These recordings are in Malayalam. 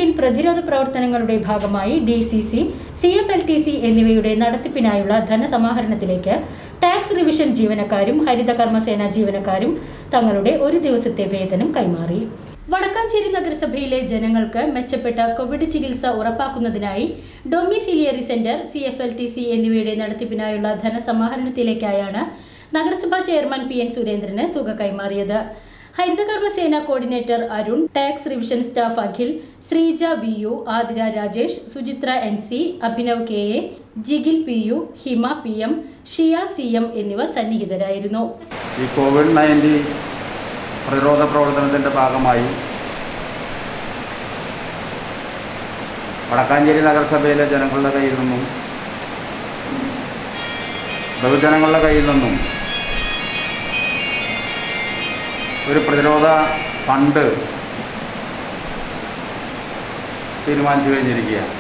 COVID-19 പ്രതിരോധ പ്രവർത്തനങ്ങളുടെ ഭാഗമായി DCC, Cfltc എന്നിവയുടെ നടത്തിപ്പിനായുള്ള ധനസമാഹരണത്തിലേക്ക് ടാക്സ് റിവിഷൻ ജീവനക്കാരും ഹരിത കർമ്മസേന ജീവനക്കാരും തങ്ങളുടെ ഒരു ദിവസത്തെ വേതനം കൈമാറി. വടക്കാഞ്ചേരി നഗരസഭയിലെ ജനങ്ങൾക്ക് മെച്ചപ്പെട്ട കോവിഡ് ചികിത്സ ഉറപ്പാക്കുന്നതിനായി ഡൊമിസിലിയറി സെന്റർ, Cfltc എന്നിവയുടെ നടത്തിപ്പിനായുള്ള ധനസമാഹരണത്തിലേക്കായാണ് നഗരസഭാ ചെയർമാൻ PN സുരേന്ദ്രന് തുക കൈമാറിയത്. ഹരിത കർമ്മസേന coordinator Arun, tax revision staff Akhil, Sreeja VU, Athira Rajesh, Suchitra NC, Abhinav KA, Jigil PU, Hima PM, Shiya CM എന്നിവർ സന്നിഹിതരായിരുന്നു. ഈ COVID-19 പ്രതിരോധ പ്രവർത്തനത്തിന്റെ ഭാഗമായി വടക്കാഞ്ചേരി നഗരസഭയിലെ ജനങ്ങളുടെ കയ്യിൽ നിന്നും ബഹുജനങ്ങളുടെ കയ്യിൽ നിന്നും ഒരു പ്രതിരോധ ഫണ്ട് തീരുമാനിച്ചു കഴിഞ്ഞിരിക്കുകയാണ്.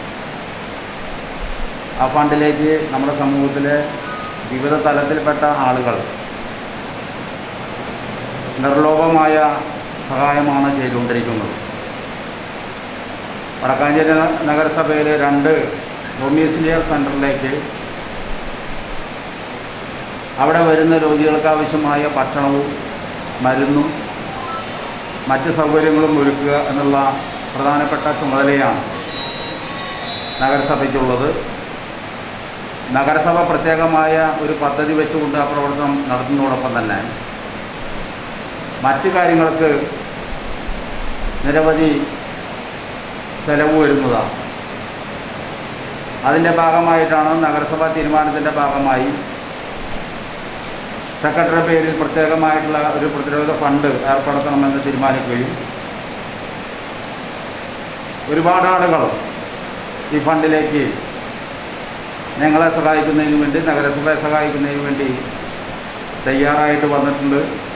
ആ ഫണ്ടിലേക്ക് നമ്മുടെ സമൂഹത്തിലെ വിവിധ തലത്തിൽപ്പെട്ട ആളുകൾ നിർലോഭമായ സഹായമാണ് ചെയ്തുകൊണ്ടിരിക്കുന്നത്. വടക്കാഞ്ചേരി നഗരസഭയിലെ 2 ഡൊമിസിലിയർ സെൻ്ററിലേക്ക് അവിടെ വരുന്ന രോഗികൾക്ക് ആവശ്യമായ ഭക്ഷണവും മരുന്നും മറ്റ് സൗകര്യങ്ങളും ഒരുക്കുക എന്നുള്ള പ്രധാനപ്പെട്ട ചുമതലയാണ് നഗരസഭയ്ക്കുള്ളത്. നഗരസഭ പ്രത്യേകമായ ഒരു പദ്ധതി വെച്ചുകൊണ്ട് ആ പ്രവർത്തനം നടത്തുന്നതോടൊപ്പം തന്നെ മറ്റു കാര്യങ്ങൾക്ക് നിരവധി ചെലവ് വരുന്നതാണ്. അതിൻ്റെ ഭാഗമായിട്ടാണ് നഗരസഭാ തീരുമാനത്തിൻ്റെ ഭാഗമായി സെക്രട്ടറിയുടെ പേരിൽ പ്രത്യേകമായിട്ടുള്ള ഒരു പ്രതിരോധ ഫണ്ട് ഏർപ്പെടുത്തണമെന്ന് തീരുമാനിക്കുകയും ഒരുപാട് ആളുകൾ ഈ ഫണ്ടിലേക്ക് ഞങ്ങളെ സഹായിക്കുന്നതിന് വേണ്ടി, നഗരസഭയെ സഹായിക്കുന്നതിന് വേണ്ടി തയ്യാറായിട്ട് വന്നിട്ടുണ്ട്.